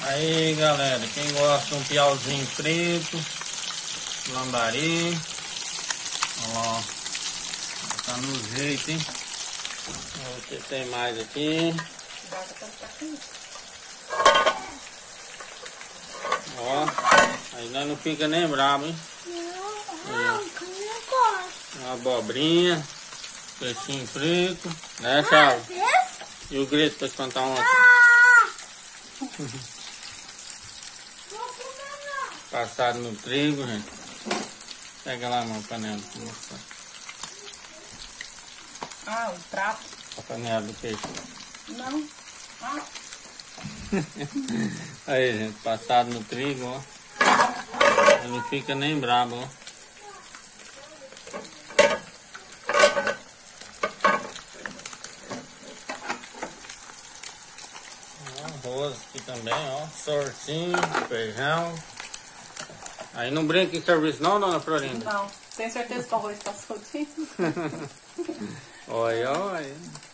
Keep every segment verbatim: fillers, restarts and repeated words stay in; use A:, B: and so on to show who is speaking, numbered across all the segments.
A: Aí galera, quem gosta de um piauzinho preto, lambari, ó, tá no jeito, hein? Vamos ver se tem mais aqui. Ó, aí nós não fica nem bravo, hein?
B: Não, não, que eu gosto.
A: Uma abobrinha, peixinho preto, né, Charles? E o grito pra espantar ontem. Passado no trigo, gente. Pega lá uma panela pra mostrar.
C: Ah, o prato.
A: A panela do peixe.
C: Não. Ah.
A: Aí, gente, passado no trigo, ó. Ele não fica nem brabo, ó. Arroz aqui também, ó. Sortinho, feijão. Aí não brinca em serviço não, dona Florinda?
C: Não. Tem certeza que o arroz tá soltinho?
A: Olha, olha.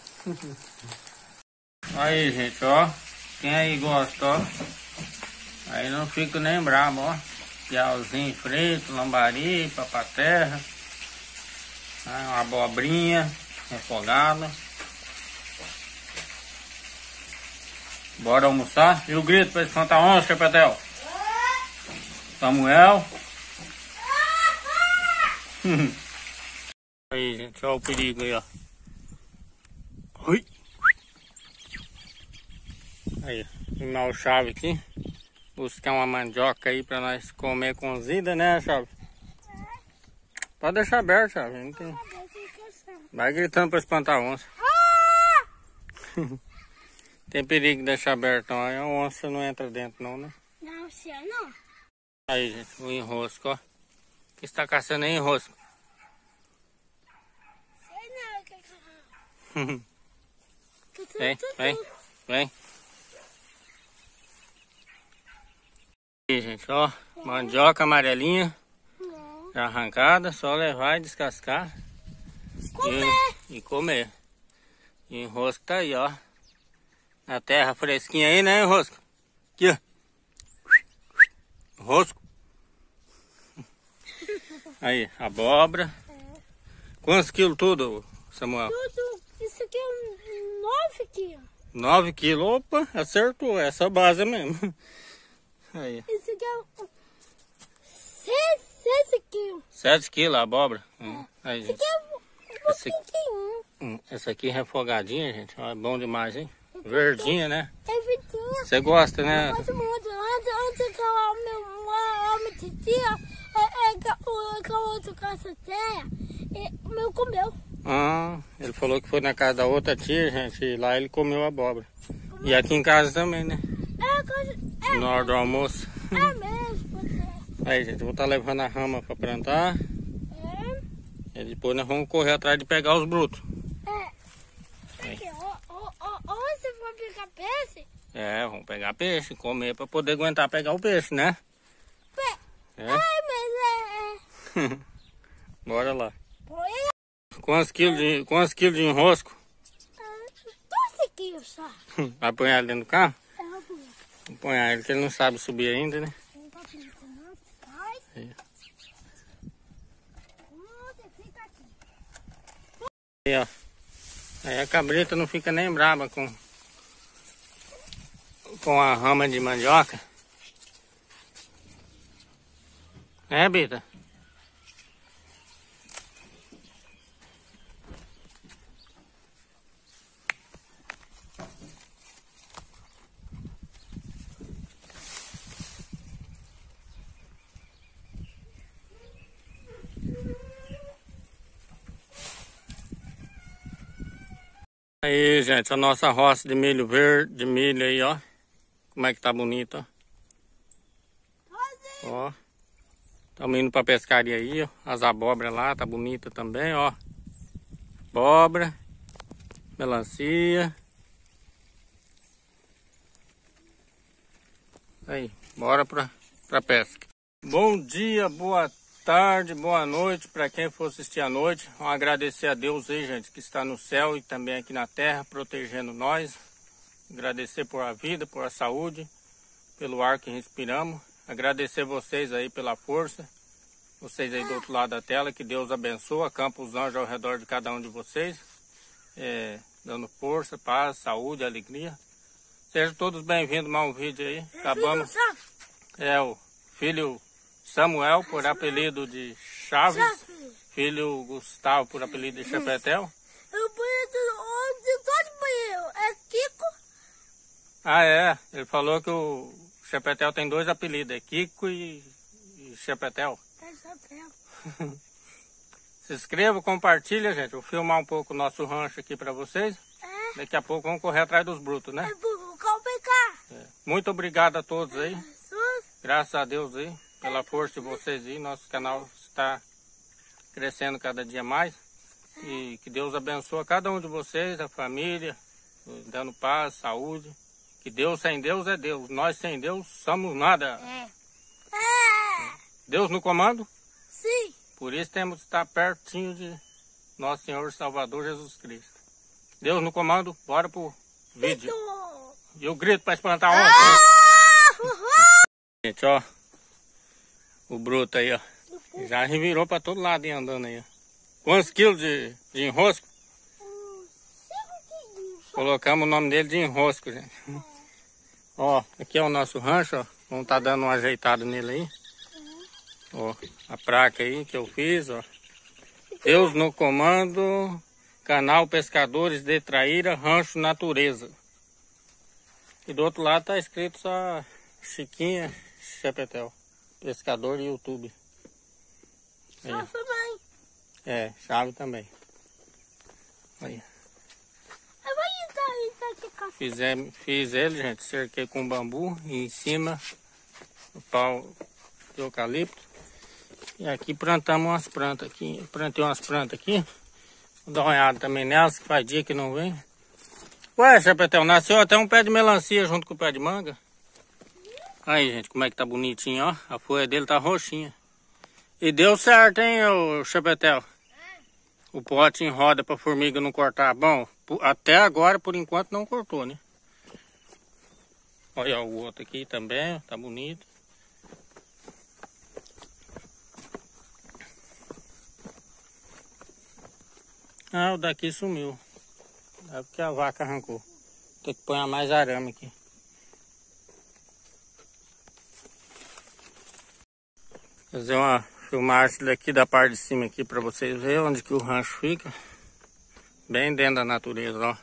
A: Aí, gente, ó. Quem aí gosta, ó. Aí não fica nem brabo, ó. Piauzinho frito, lambari, papaterra. Uma abobrinha refogada. Bora almoçar? E o grito pra espantar onça, Chepetel? Samuel. Aí, gente, olha o perigo aí, ó. Ui. Aí, arrumar o Chave aqui. Buscar uma mandioca aí pra nós comer cozida, né, Chave? Pode deixar aberto, Chave. Não tem... Vai gritando pra espantar a onça. Tem perigo de deixar aberto, não. Aí a onça não entra dentro, não, né?
B: Não, se é não.
A: Aí, gente, o enrosco, ó. O que você tá caçando aí, enrosco?
B: Sei não, o que que
A: Vem, vem, vem. Aí, gente, ó. Mandioca amarelinha. Já arrancada, só levar e descascar.
B: Comer.
A: E, e comer. E o enrosco tá aí, ó. Na terra fresquinha aí, né, enrosco? Aqui, ó. Rosco. Aí, abóbora.
B: É.
A: Quantos quilos tudo, Samuel?
B: Tudo. Isso aqui é um nove quilos.
A: nove quilos. Opa, acertou. Essa base mesmo. Aí.
B: Isso aqui é um seis, seis quilos.
A: sete quilos a abóbora.
B: É.
A: Aí,
B: Isso
A: gente.
B: aqui é um, um
A: Esse...
B: pouquinho.
A: Hum, essa aqui é refogadinha, gente. Ó, é bom demais, hein? Verdinha, né?
B: É verdinha.
A: Você gosta, né?
B: Eu gosto muito. Antes, antes que eu meu homem titia, é, é, que o que o outro caça-terra, o meu comeu.
A: Ah, ele falou que foi na casa da outra tia, gente, e lá ele comeu a abóbora. E aqui em casa também, né?
B: É, coisa, é,
A: Na hora do almoço.
B: é mesmo. É.
A: Aí, gente, eu vou estar levando a rama pra plantar.
B: É.
A: E depois nós vamos correr atrás de pegar os brutos.
B: É. Aqui, ó, ó, ó, ó, você vai pegar peixe?
A: É, vamos pegar peixe, comer pra poder aguentar pegar o peixe, né?
B: Pé.
A: É.
B: Ai, mas é. é.
A: Bora lá.
B: Põe
A: Quantos quilos de, quantos quilos de enrosco?
B: doze quilos só.
A: Vai apanhar ele dentro do carro?
B: É, eu vou.
A: Vamos apanhar ele, que ele não sabe subir ainda, né?
B: Não tá pensando, sai.
A: É.
B: Você fica aqui.
A: Aí, ó. Aí a cabrita não fica nem brava com, com a rama de mandioca. É, Bita? Aí, gente, a nossa roça de milho verde, de milho aí, ó. Como é que tá bonito, ó. Ó. Estamos indo pra pescaria aí, ó. As abóboras lá, tá bonita também, ó. Abóbora. Melancia. Aí, bora pra, pra pesca. Bom dia, boa tarde, boa noite para quem for assistir à noite. Vamos agradecer a Deus aí, gente, que está no céu e também aqui na terra, protegendo nós. Agradecer por a vida, por a saúde, pelo ar que respiramos. Agradecer vocês aí pela força. Vocês aí do outro lado da tela. Que Deus abençoe. Acampa os anjos ao redor de cada um de vocês. É, dando força, paz, saúde, alegria. Sejam todos bem-vindos a mais um vídeo aí. Acabamos. É o filho Samuel, por apelido de Chaves. Filho Gustavo, por apelido de Chepetel.
B: Eu banheiro todo banheiro. É Kiko.
A: Ah, é. Ele falou que o Chepetel tem dois apelidos. É Kiko e, e Chepetel.
B: É Chapéu.
A: Se inscreva, compartilha, gente. Vou filmar um pouco o nosso rancho aqui pra vocês.
B: É.
A: Daqui a pouco vamos correr atrás dos brutos, né?
B: É burro, calma cá.
A: É. Muito obrigado a todos aí.
B: Jesus.
A: Graças a Deus aí, pela força de vocês aí. Nosso canal está crescendo cada dia mais. E que Deus abençoe cada um de vocês, a família, dando paz, saúde. Que Deus sem Deus é Deus. Nós sem Deus somos nada.
B: É. É.
A: Deus no comando.
B: Sim.
A: Por isso temos que estar pertinho de nosso Senhor Salvador Jesus Cristo. Deus no comando, bora pro vídeo.
B: Então.
A: E o grito para espantar a onça.
B: Ah!
A: Gente, ó. O bruto aí, ó. Já revirou para todo lado e andando aí, ó. Quantos quilos de, de enrosco? Colocamos o nome dele de enrosco, gente. Ó, aqui é o nosso rancho, ó. Vamos estar dando uma ajeitada nele aí. Ó, a placa aí que eu fiz, ó. Deus no comando, canal Pescadores de Traíra, Rancho Natureza. E do outro lado tá escrito só Chiquinha Chepetel, pescador e YouTube. Aí.
B: Chave também.
A: É, chave também. Aí.
B: Eu vou ir daqui, café.
A: Fizemos, fiz ele, gente, cerquei com bambu e em cima o pau de eucalipto. E aqui plantamos umas plantas aqui. Plantei umas plantas aqui. Vou dar uma olhada também nelas, que faz dia que não vem. Ué, Chepetel, nasceu até um pé de melancia junto com o pé de manga. Aí, gente, como é que tá bonitinho, ó. A folha dele tá roxinha. E deu certo, hein, ô Chepetel? O pote em roda pra formiga não cortar. Bom, até agora, por enquanto, não cortou, né? Olha o outro aqui também, tá bonito. Ah, o daqui sumiu. É porque a vaca arrancou. Tem que pôr mais arame aqui. Fazer uma filmagem daqui da parte de cima aqui para vocês verem onde que o rancho fica. Bem dentro da natureza, ó.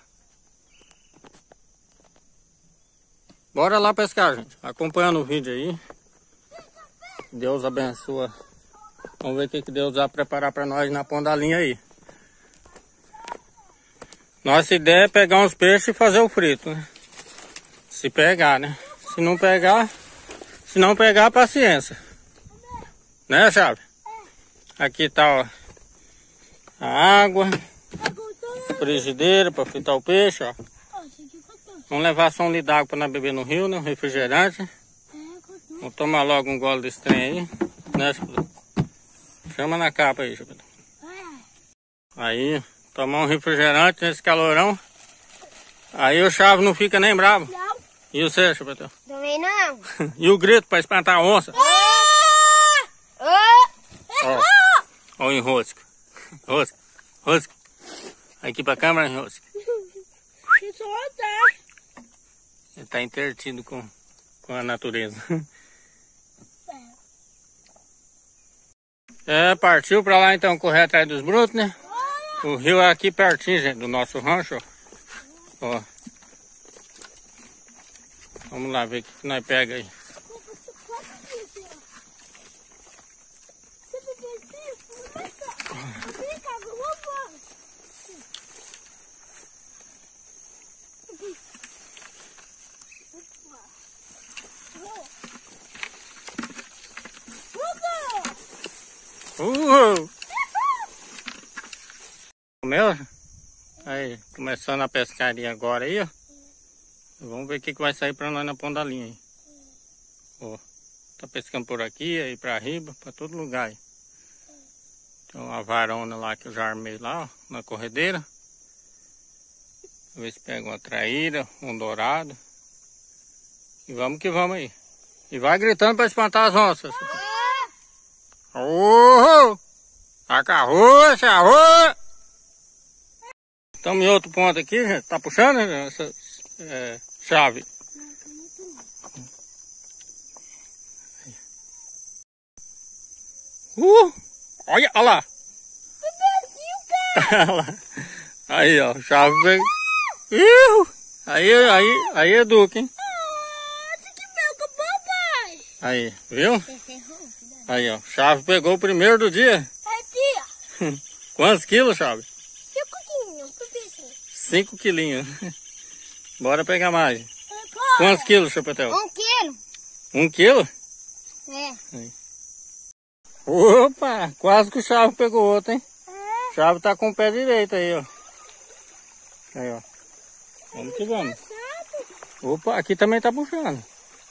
A: Bora lá pescar, gente. Acompanhando o vídeo aí. Deus abençoe. Vamos ver o que que Deus vai preparar para nós na ponta da linha aí. Nossa ideia é pegar uns peixes e fazer o frito, né? Se pegar, né? Se não pegar, se não pegar, paciência. Né, Chave? Aqui tá, ó, a água, frigideira para fritar o peixe, ó. Vamos levar só um litro d'água para nós beber no rio, né? Um refrigerante. Vamos tomar logo um gole desse trem aí, né, Chave? Chama na capa aí, Chave. Aí, tomar um refrigerante nesse calorão. Aí o Chave não fica nem bravo.
B: Não.
A: E você, Chepetel?
B: Também não.
A: E o grito para espantar a onça? Ó, ó o enrosco. Rosco, rosco. Aqui pra câmera, enrosco. Ele tá intertido com, com a natureza. É, partiu pra lá então correr atrás dos brutos, né? O rio é aqui pertinho, gente, do nosso rancho, ó. Ó. Vamos lá ver o que nós pega aí. Uhul! Meu, aí, começando a pescaria agora aí, ó. Vamos ver o que, que vai sair pra nós na ponta da linha aí. Ó, tá pescando por aqui, aí pra riba, pra todo lugar aí. Tem uma varona lá que eu já armei lá, ó, na corredeira. Vamos ver se pega uma traíra, um dourado. E vamos que vamos aí. E vai gritando pra espantar as onças. Oh! Acarrou, charrou! Estamos em outro ponto aqui, gente. Tá puxando essa é, chave. Uh! Olha, olha lá! Aí, ó, chave pega. Uh! Aí, aí, aí é Duque, hein? Aí, viu? Aí, ó, chave pegou o primeiro do dia. Quantos quilos, chave?
B: Cinco quilinhos.
A: Cinco quilinhos. Bora pegar mais. Quantos quilos, Chapetel?
B: Um quilo.
A: Um quilo?
B: É.
A: Aí. Opa, quase que o chave pegou outro, hein?
B: É.
A: O chave tá com o pé direito aí, ó. Aí, ó. Vamos que vamos. Opa, aqui também tá puxando.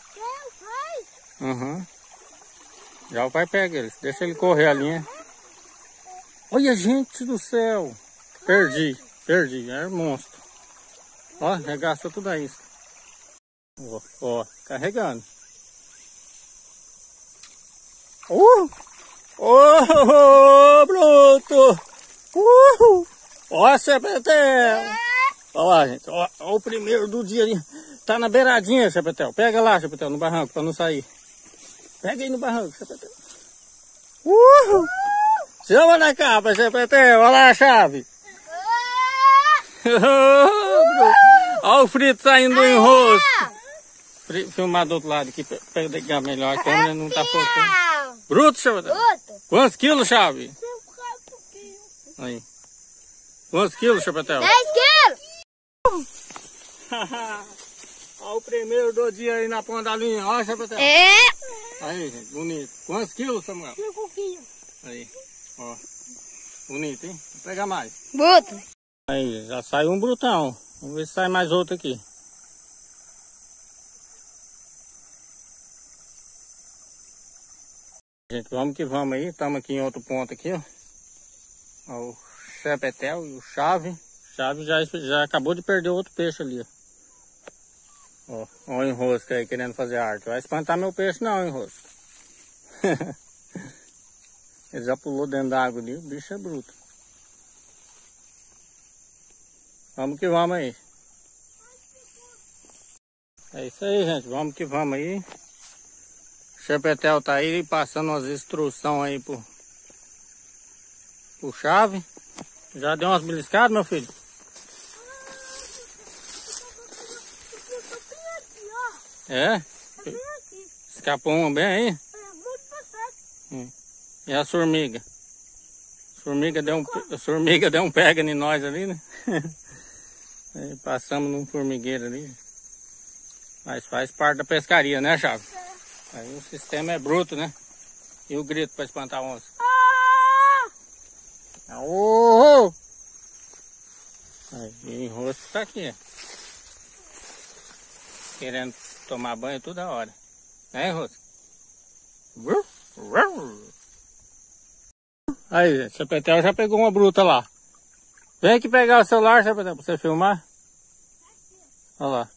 A: Uhum. Já o pai pega ele. Deixa ele correr a linha. Olha, gente do céu. Perdi. Perdi. É monstro. Ó, regaçou tudo a isca. Ó, ó. Carregando. Uh! Oh, bruto! Uh! Ó, Chapetel! Olha lá, gente. Ó, ó, o primeiro do dia ali. Tá na beiradinha, Chapetel. Pega lá, Chapetel, no barranco, pra não sair. Pega aí no barranco, Chapetel. Uh! Chama na capa, Chapetel. Olha lá a chave. Olha o frito saindo do enrosco. Filmar do outro lado aqui, pegar melhor. A câmera não tá focando. Bruto, Chapetel. Quantos quilos, chave? Aí. Quantos quilos, Chapetel?
B: dez quilos.
A: Olha o primeiro do dia aí na ponta da linha. Olha, Chapetel.
B: É.
A: Aí, gente, bonito. Quantos quilos, Samuel?
B: Cinco quilos.
A: Aí, ó. Bonito, hein? Vou pegar mais.
B: Bruto.
A: Aí, já saiu um brutão. Vamos ver se sai mais outro aqui. Gente, vamos que vamos aí. Estamos aqui em outro ponto aqui, ó. Ó, o Chapetel e o Chave. O Chave já, já acabou de perder outro peixe ali, ó. Ó, ó o enrosco aí querendo fazer arte. Vai espantar meu peixe não, enrosco. Ele já pulou dentro da água ali. O bicho é bruto. Vamos que vamos aí. É isso aí, gente. Vamos que vamos aí. O Chapetel tá aí passando umas instruções aí pro, pro Chave. Já deu umas beliscadas, meu filho? É? Escapou uma bem aí? Hum. E a formiga? A formiga deu um, a formiga deu um pega em nós ali, né? Aí passamos num formigueiro ali. Mas faz parte da pescaria, né, Chave? Aí o sistema é bruto, né? E o grito para espantar a onça. Aô! Aí, o enrosco tá aqui. Querendo tomar banho toda hora. Né, enrosco? Aí, gente, o Chapetel já pegou uma bruta lá. Vem aqui pegar o celular, Chapetel, pra você filmar. Olha lá.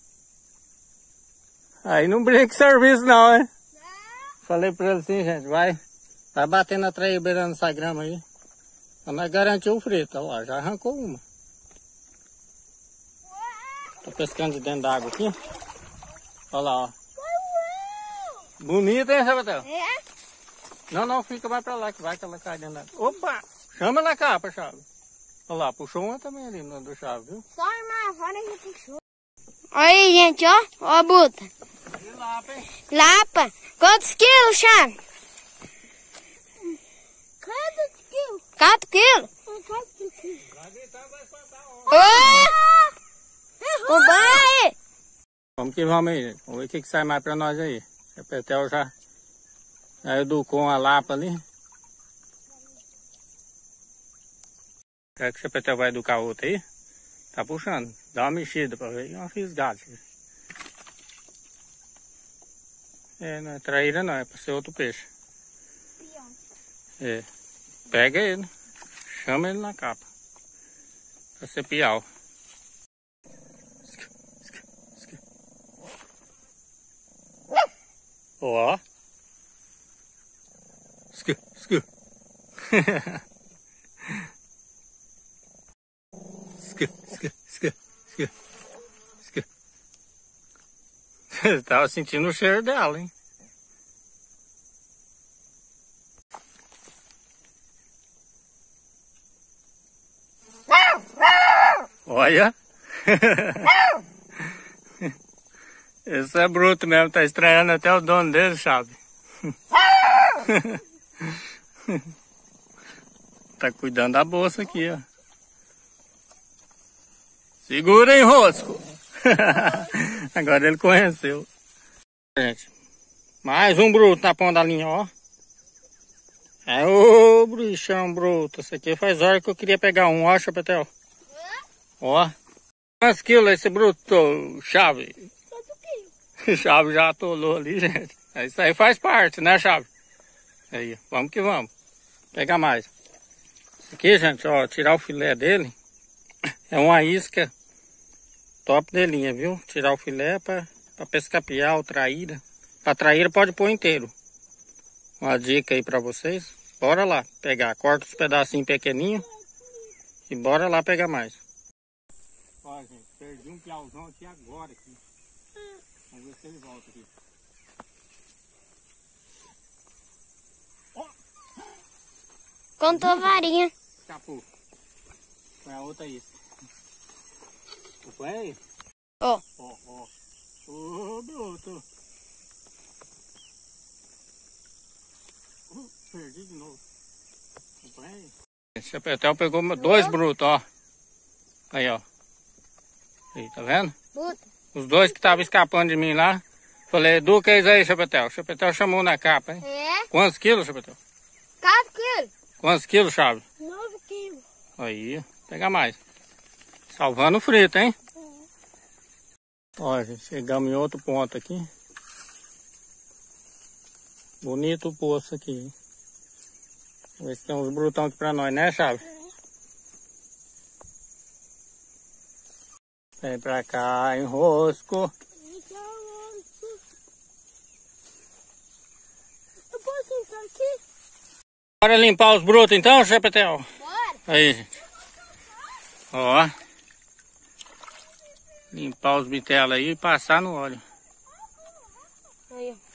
A: Aí não brinca com serviço não, hein? Falei pra ele assim, gente, vai. Vai batendo na traia beirando essa grama aí. Pra nós garantir o frito. Olha lá, já arrancou uma. Tô pescando de dentro da água aqui. Olha lá, ó. Bonito, hein, Chapetel?
B: É?
A: Não, não, fica mais pra lá que vai que ela cai dentro da água. Opa! Chama na capa, Chave. Olha lá, puxou uma também ali no do Chave, viu?
B: Só uma fora que puxou. Aí, gente, ó. Ó a buta.
A: E lapa, hein?
B: Lapa. Quantos quilos, Chave? Quantos quilos? Quatro quilos? Quatro quilos.
A: Vai gritar, vai espantar a onça.
B: Ô! Vai!
A: Vamos que vamos aí, gente. Vamos ver o que, que sai mais pra nós aí. O Chapetel já, já educou a lapa ali. Será que o Chapetel vai educar outra aí? Tá puxando. Dá uma mexida pra ver. E uma fisgada. É, não é traíra não, é pra ser outro peixe. É. Pega ele. Chama ele na capa. Pra ser piau. Ó. Scu, scu. Scu, scu, scu, scu, scu. Você tava sentindo o cheiro dela, hein? Olha. Esse é bruto mesmo, tá estranhando até o dono dele, sabe? Tá cuidando da bolsa aqui, ó. Segura, hein, Rosco? Agora ele conheceu. Gente, mais um bruto na ponta da linha, ó. É o bichão bruto. Esse aqui faz hora que eu queria pegar um, ó, Chapetel. Ó. Quantos quilos esse bruto, Chave? Chave já atolou ali, gente. Isso aí faz parte, né, Chave? Aí, vamos que vamos. Pegar mais. Isso aqui, gente, ó, tirar o filé dele. É uma isca top de linha, viu? Tirar o filé para pescar piau, traíra. A traíra pode pôr inteiro. Uma dica aí para vocês. Bora lá pegar. Corta os pedacinhos pequenininhos. E bora lá pegar mais. Ó, gente, perdi um piauzão aqui agora. Aqui. Vamos ver se ele volta aqui.
B: Contou a varinha.
A: Escapou. Põe a outra aí. Põe aí.
B: Ó.
A: Ó, ó. Ô, bruto. Uh, perdi de novo. Põe aí. Esse Chapetel pegou dois brutos, ó. Aí, ó. Aí, tá vendo?
B: Bruto.
A: Os dois que estavam escapando de mim lá. Falei, Edu, que é isso aí, Chapetel? O Chapetel chamou na capa, hein?
B: É?
A: Quantos quilos, Chapetel?
B: Quatro quilos.
A: Quantos quilos, Chave?
B: Nove quilos.
A: Aí, pega mais. Salvando o frito, hein?
B: É.
A: Ó, gente, chegamos em outro ponto aqui. Bonito o poço aqui, hein? Vamos ver se tem uns brutão aqui pra nós, né, Chave?
B: É.
A: Vem pra cá, enrosco.
B: Eu posso sentar aqui?
A: Bora limpar os brutos então, Chapetel?
B: Bora.
A: Aí, gente. Ó. Limpar os bitelos aí e passar no óleo.
B: Aí, ó.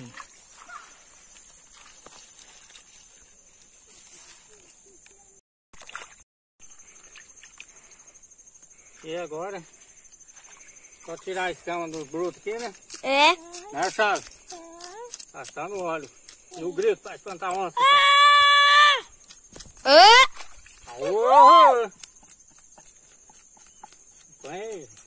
A: E agora? Só tirar a escama dos brutos aqui, né?
B: É.
A: Né, Chave? Passar no óleo. E o grito pra espantar a onça.
B: Ah!
A: Aô! Põe aí.